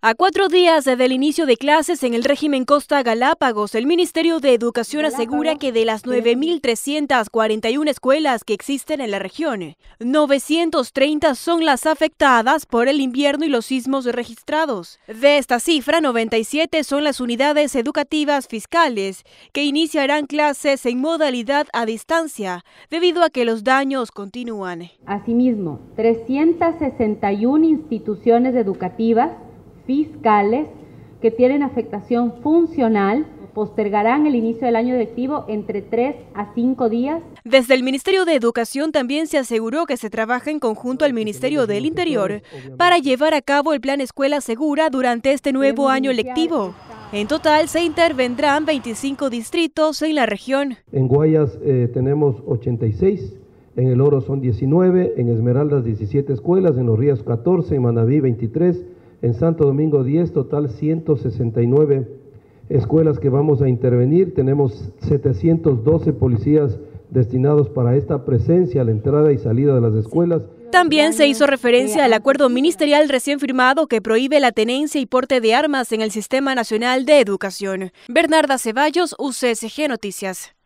A 4 días del inicio de clases en el régimen Costa Galápagos, el Ministerio de Educación asegura que de las 9.341 escuelas que existen en la región, 930 son las afectadas por el invierno y los sismos registrados. De esta cifra, 97 son las unidades educativas fiscales que iniciarán clases en modalidad a distancia, debido a que los daños continúan. Asimismo, 361 instituciones educativas fiscales que tienen afectación funcional postergarán el inicio del año lectivo entre 3 a 5 días. Desde el Ministerio de Educación también se aseguró que se trabaja en conjunto al Ministerio del Interior para llevar a cabo el Plan Escuela Segura durante este nuevo año lectivo. En total se intervendrán 25 distritos en la región. En Guayas tenemos 86, en El Oro son 19, en Esmeraldas 17 escuelas, en Los Ríos 14, en Manabí 23, en Santo Domingo 10, total 169 escuelas que vamos a intervenir. Tenemos 712 policías destinados para esta presencia a la entrada y salida de las escuelas. También se hizo referencia al acuerdo ministerial recién firmado que prohíbe la tenencia y porte de armas en el Sistema Nacional de Educación. Bernarda Ceballos, UCSG Noticias.